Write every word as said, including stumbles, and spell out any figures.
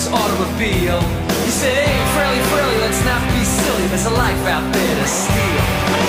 this automobile. He said, hey, Frilly, Frilly, let's not be silly, there's a life out there to steal.